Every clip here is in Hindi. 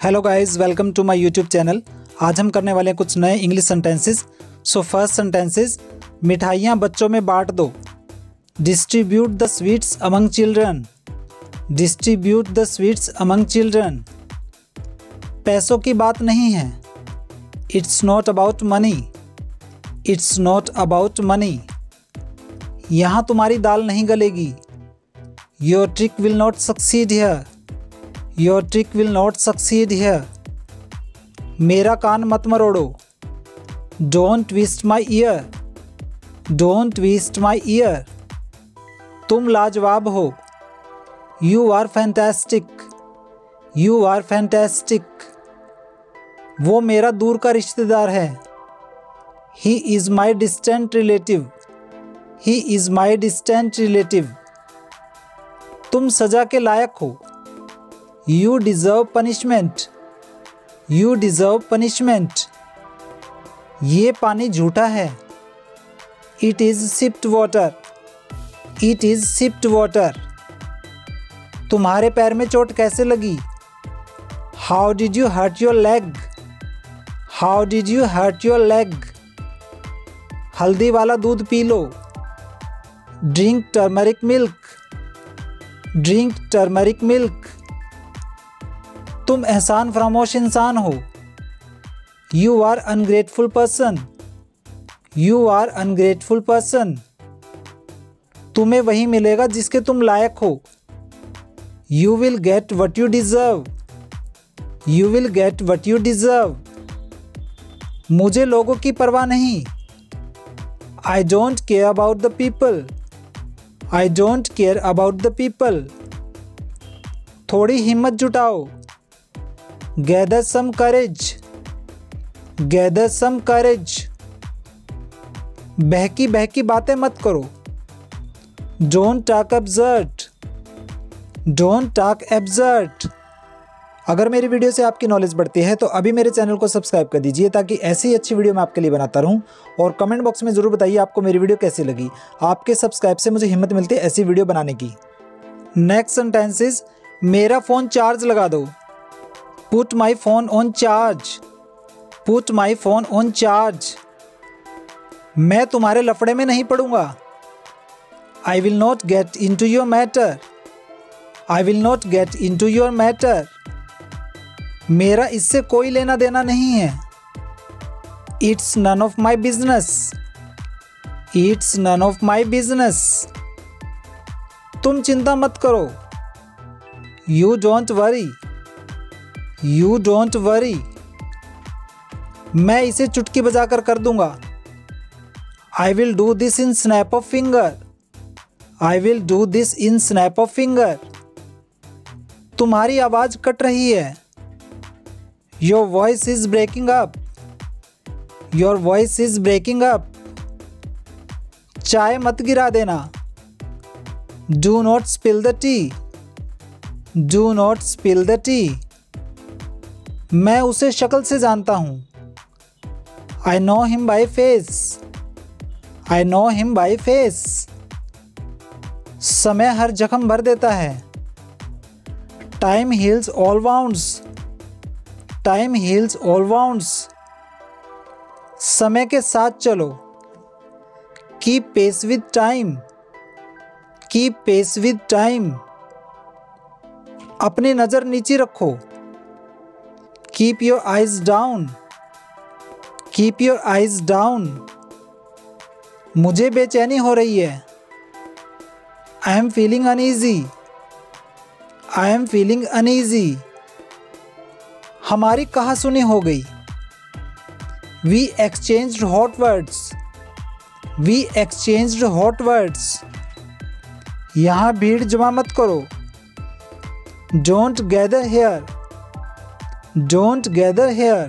Hello guys, welcome to my YouTube channel. आज हम करने वाले हैं कुछ नए English sentences. So first sentences, मिठाइयाँ बच्चों में बांट दो। Distribute the sweets among children. Distribute the sweets among children. पैसों की बात नहीं है। It's not about money. It's not about money. यहाँ तुम्हारी दाल नहीं गलेगी। Your trick will not succeed here. Your trick will not succeed here. मेरा कान मत मरोड़ो। Don't twist my ear. Don't twist my ear. तुम लाजवाब हो। You are fantastic. You are fantastic. वो मेरा दूर का रिश्तेदार है। He is my distant relative. He is my distant relative. तुम सजा के लायक हो। You deserve punishment. You deserve punishment. ये पानी झूठा है। It is sipped water. It is sipped water. तुम्हारे पैर में चोट कैसे लगी? How did you hurt your leg? How did you hurt your leg? हल्दी वाला दूध पी लो। Drink turmeric milk. Drink turmeric milk. तुम एहसान फरामोश इंसान हो। You are ungrateful person. You are ungrateful person. तुम्हें वही मिलेगा जिसके तुम लायक हो। You will get what you deserve. You will get what you deserve. मुझे लोगों की परवाह नहीं। I don't care about the people. I don't care about the people. थोड़ी हिम्मत जुटाओ। Gather some courage. Gather some courage. बहकी बहकी बातें मत करो। Don't talk absurd. Don't talk absurd. अगर मेरी वीडियो से आपकी नॉलेज बढ़ती है तो अभी मेरे चैनल को सब्सक्राइब कर दीजिए ताकि ऐसी ही अच्छी वीडियो मैं आपके लिए बनाता रहूं। और कमेंट बॉक्स में ज़रूर बताइए आपको मेरी वीडियो कैसी लगी। आपके सब्सक्राइब से मुझे हिम्मत मिलती है ऐसी वीडियो बनाने की। नेक्स्ट सेंटेंस इज, मेरा फ़ोन चार्ज लगा दो। Put my phone on charge. Put my phone on charge. मैं तुम्हारे लफड़े में नहीं पड़ूंगा। I will not get into your matter. I will not get into your matter. मेरा इससे कोई लेना देना नहीं है। It's none of my business. It's none of my business. तुम चिंता मत करो। You don't worry. You don't worry. मैं इसे चुटकी बजाकर कर दूंगा। I will do this in snap of finger. I will do this in snap of finger. तुम्हारी आवाज़ कट रही है। Your voice is breaking up. Your voice is breaking up. चाय मत गिरा देना। Do not spill the tea. Do not spill the tea. मैं उसे शक्ल से जानता हूँ। I know him by face. I know him by face. समय हर जख्म भर देता है। Time heals all wounds. Time heals all wounds. समय के साथ चलो। Keep pace with time. Keep pace with time. अपनी नज़र नीचे रखो। Keep your eyes down. Keep your eyes down. मुझे बेचैनी हो रही है। I am feeling uneasy. I am feeling uneasy. हमारी कहासुनी हो गई। We exchanged hot words. We exchanged hot words. यहाँ भीड़ जमा मत करो। Don't gather here. Don't gather here.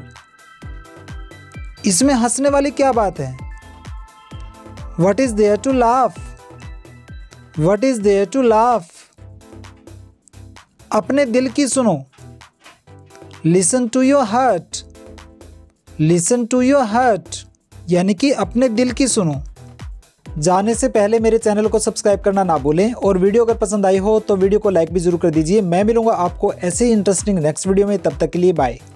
इसमें हंसने वाली क्या बात है? What is there to laugh? What is there to laugh? अपने दिल की सुनो। Listen to your heart. Listen to your heart. यानी कि अपने दिल की सुनो। जाने से पहले मेरे चैनल को सब्सक्राइब करना ना भूलें और वीडियो अगर पसंद आई हो तो वीडियो को लाइक भी जरूर कर दीजिए। मैं मिलूंगा आपको ऐसे ही इंटरेस्टिंग नेक्स्ट वीडियो में, तब तक के लिए बाय।